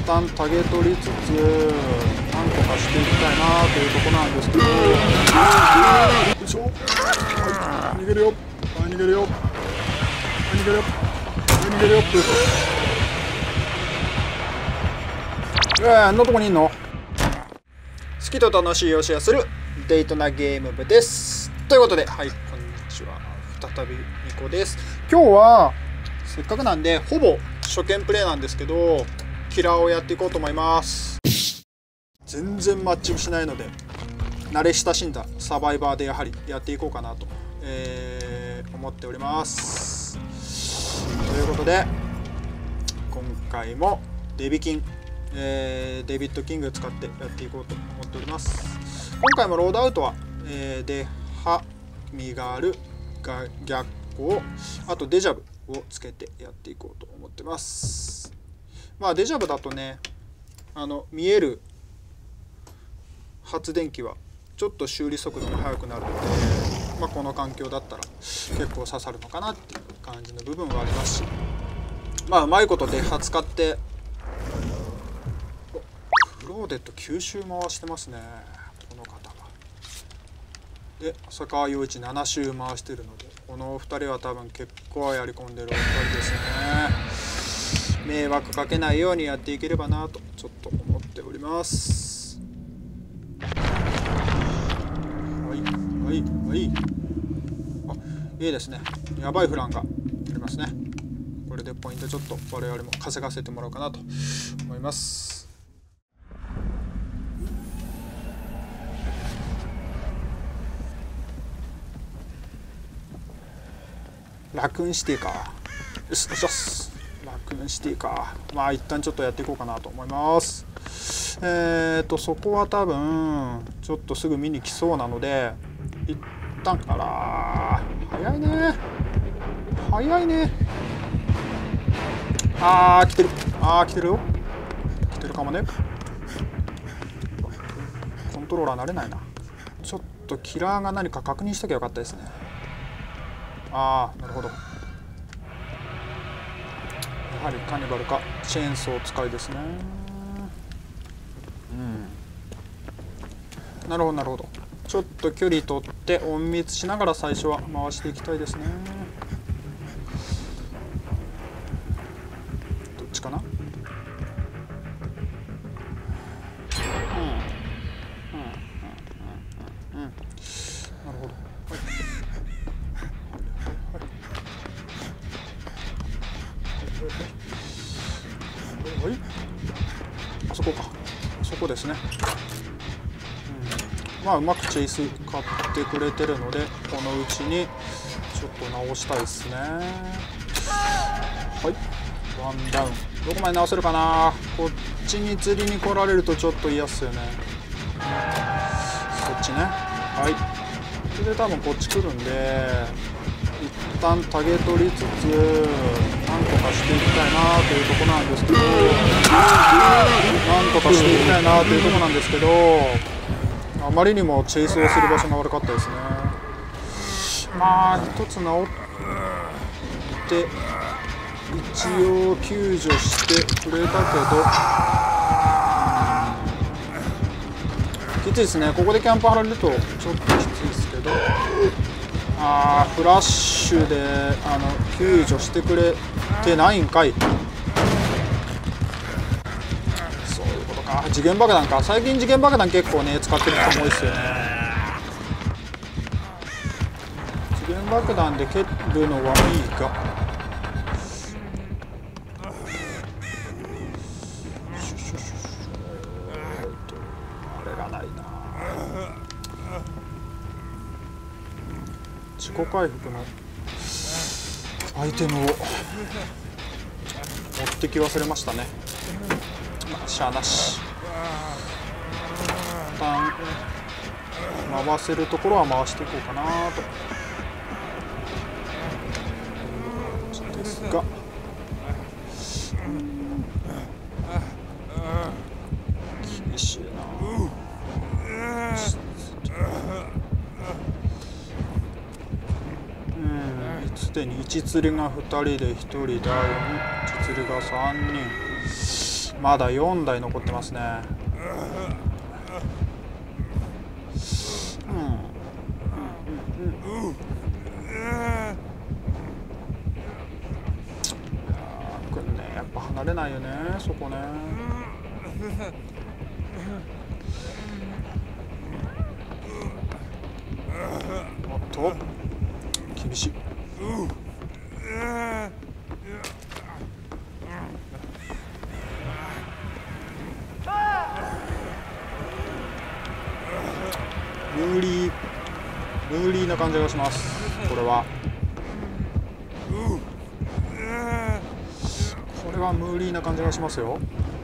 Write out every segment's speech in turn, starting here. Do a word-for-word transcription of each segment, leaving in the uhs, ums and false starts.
旦タゲ取りつつなんとかしていきたいなというところなんですけど、よいしょ、はい、逃げるよ、はい、逃げるよ、はい、逃げるよ、はい、逃げるよっていうと、えー、あんなとこにいんの。好きと楽しいをシェアするデイトなゲーム部です。ということで、はい、こんにちは、再びニコです。今日はせっかくなんでほぼ初見プレイなんですけど、キラーをやっていこうと思います。全然マッチングしないので慣れ親しんだサバイバーでやはりやっていこうかなと、えー、思っております。ということで今回もデビキン、えー、デビッドキング使ってやっていこうと思っております。今回もロードアウトは、えー、デハミガルが逆光、あとデジャブをつけてやっていこうと思ってます。まあデジャブだとね、あの見える発電機はちょっと修理速度が速くなるので、まあ、この環境だったら結構刺さるのかなっていう感じの部分はありますし、まあうまいことデハ使ってクローデットきゅう周回してますね、この方は。で浅川陽一なな周回してるので、このお二人は多分結構やり込んでるお二人ですね。迷惑かけないようにやっていければなとちょっと思っております。はいはいはい、あ、いいですね。やばいフランがありますね。これでポイントちょっと我々も稼がせてもらおうかなと思います。ラクーンシティか。よしよしよし、ラクーンシティか。まあ一旦ちょっとやっていこうかなと思います。えーとそこは多分ちょっとすぐ見に来そうなので、一旦、あらー早いね早いね。あー来てる、あー来てるよ、来てるかもね。コントローラー慣れないな。ちょっとキラーが何か確認しときゃよかったですね。ああなるほど、やはりカニバルかチェーンソー使いですね。うん、なるほどなるほど。ちょっと距離取って隠密しながら最初は回していきたいですね。どっちかな。うんうんうんうんうん、なるほど。はい、あそこか、あそこですね。うん、まあうまくチェイス買ってくれてるので、このうちにちょっと直したいですね。はい、ワンダウン。どこまで直せるかな。こっちに釣りに来られるとちょっと嫌っすよね。そっちね。はい、それで多分こっち来るんで、一旦タゲ取りつつなんとかしていきたいなというところなんですけど、なんとかしていきたいなというところなんですけど、あまりにもチェイスをする場所が悪かったですね。まあ一つ直って一応救助してくれたけど、きついですね。ここでキャンプ張られるとちょっときついですけど、あーフラッシュであの救助してくれてないんかい。そういうことか。時限爆弾か。最近時限爆弾結構ね使ってる人も多いですよね。時限爆弾で蹴るのはいいが、あれがないな。自己回復のアイテムを持ってき忘れましたね。まあしゃあなし。一旦回せるところは回していこうかなとですが、厳しいな。すでにいち釣りがふたりでひとりダウン、いち釣りがさんにん。 まだよんだい残ってますね。うんうんうんうん。くんね、やっぱ離れないよね、そこね。おっと厳しい。無理無理な感じがします、これは。これは無理な感じがしますよ。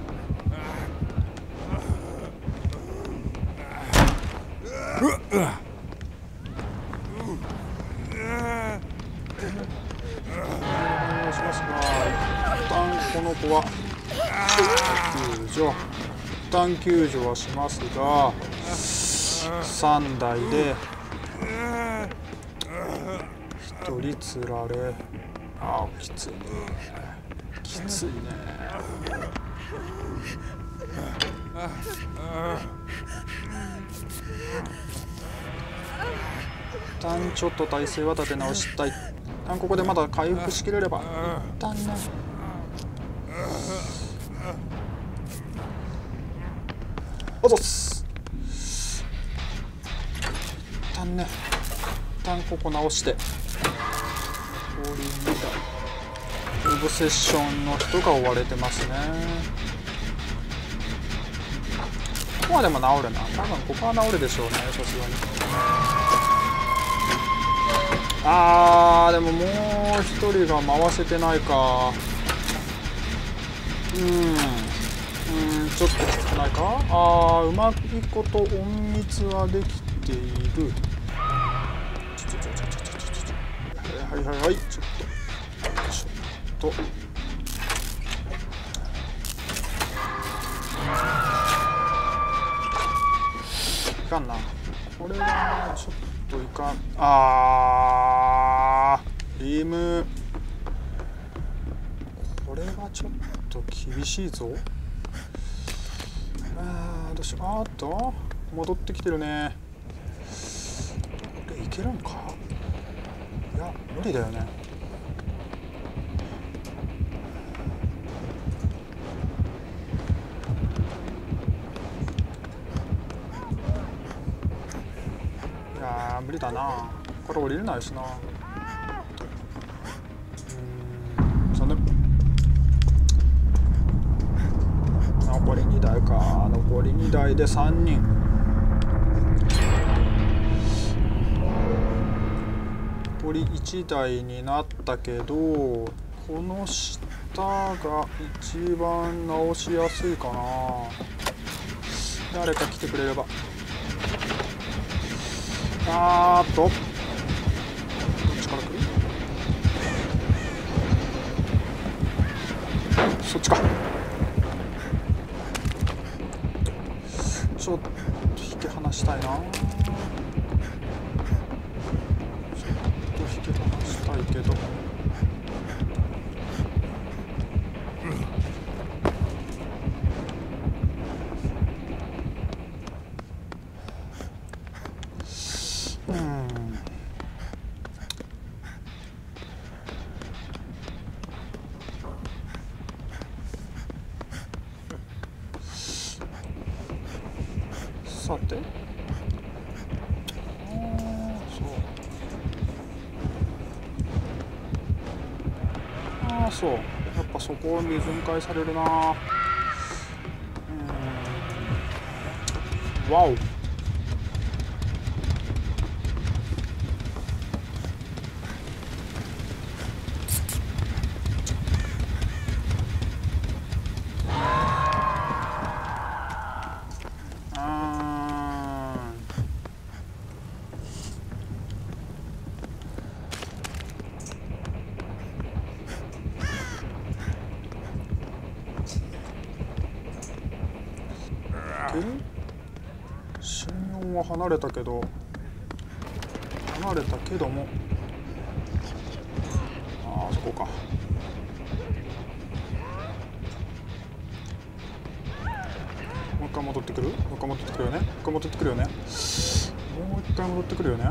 しますが、一旦この子は救助一旦救助はしますが、さんだいでひとりつられ、ああきついねきついね。一旦ちょっと体勢は立て直したい。一旦ここでまだ回復しきれれば、一旦ね。おぞっす。一旦ね一旦ここ直して、残りにだいオブセッションの人が追われてますね。ここはでも治るな。多分ここは治るでしょうね、さすがに。あーでももう一人が回せてないか。うんうんちょっときつくないか。あーうまいこと隠密はできている。はいはいはい、ちょっとちょっといかんな。これはちょっといかん。あーリム、これはちょっと厳しいぞ。あーどうしよう。あーっと戻ってきてるね。これいけるんか。いや無理だよね。いや無理だな。これ降りれないしな。うん残念。残りにだいか。残りにだいでさんにん。残りいちだいになったけど、この下が一番直しやすいかな。誰か来てくれれば。あーっとどっちから来る。そっちか。ちょっと引き離したいな。ちょっと引き離したいけど。うんさて、ああそうああそう、やっぱそこに分解されるな。うんわお。信用は離れたけど離れたけども、ああそこか。 回戻ってくる？もう一回戻ってくるよね。もう一回戻ってくるよね。もう一回戻ってくるよね。よ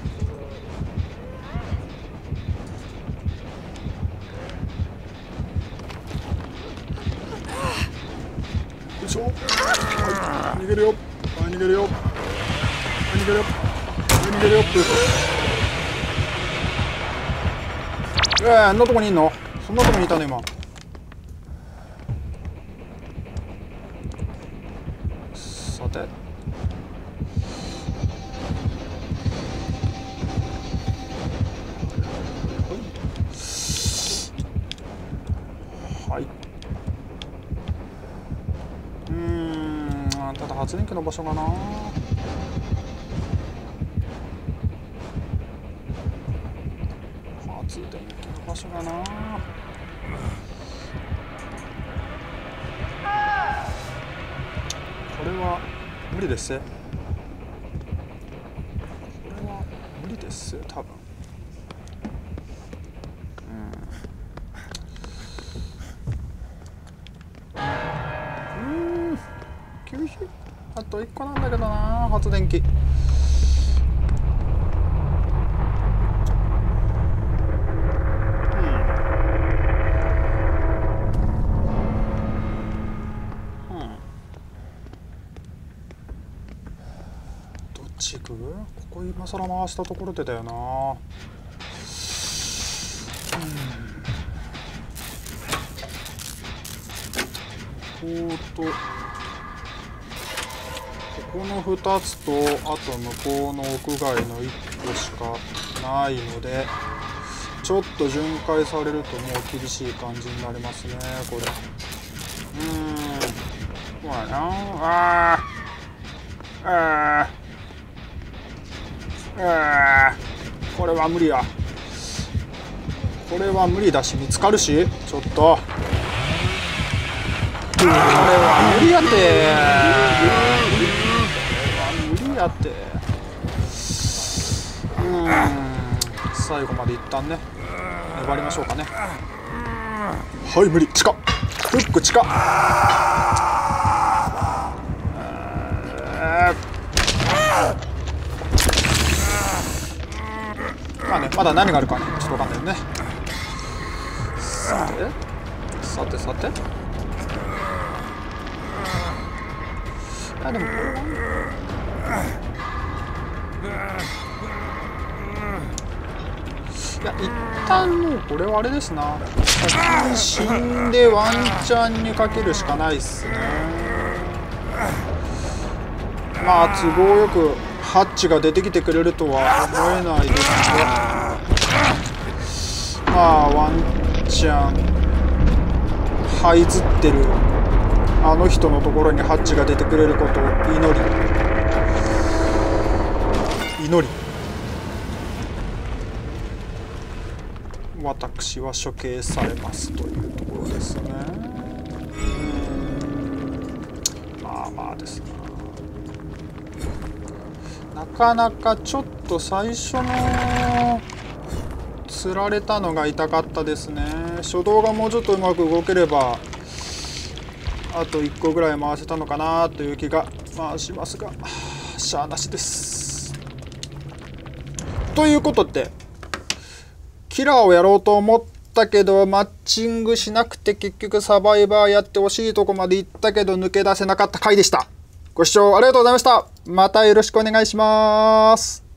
いしょ。はい、逃げるよ。はい、逃げるよ。はい、逃げるよ。はい、逃げるよ。えー、あんなとこにいんの？そんなとこにいたね、今。さて。はい。うーん、ただ発電機の場所がな。発電機の場所がな。これは無理です。これは無理です多分。うん。うん。きゅうじゅう。あといっこなんだけどな、発電機。ここ今更回したところでだよな。うん、こことここのふたつと、あと向こうの屋外のいっこしかないので、ちょっと巡回されるともう厳しい感じになりますね、これ。うーん、そうやな。あーあーこれは無理や。これは無理だし見つかるし、ちょっとこれは無理やって。これは無理やって。うん、最後まで一旦ね粘りましょうかね。はい、無理。近っ、フック近っ。まあね、まだ何があるかね、ちょっとわかんないよね。さて、さてさて。あ、でもこれは、いや、一旦もうこれはあれですな。先に死んでワンチャンにかけるしかないっすね。まあ都合よくハッチが出てきてくれるとは思えないですけど、まあワンチャン這いずってるあの人のところにハッチが出てくれることを祈り祈り私は処刑されますというところですね。まあまあですね。なかなかちょっと最初の釣られたのが痛かったですね。初動がもうちょっとうまく動ければあといっこぐらい回せたのかなという気がまあしますが、しゃあなしです。ということでキラーをやろうと思ったけどマッチングしなくて結局サバイバーやってほしいとこまで行ったけど抜け出せなかった回でした。ご視聴ありがとうございました。またよろしくお願いします。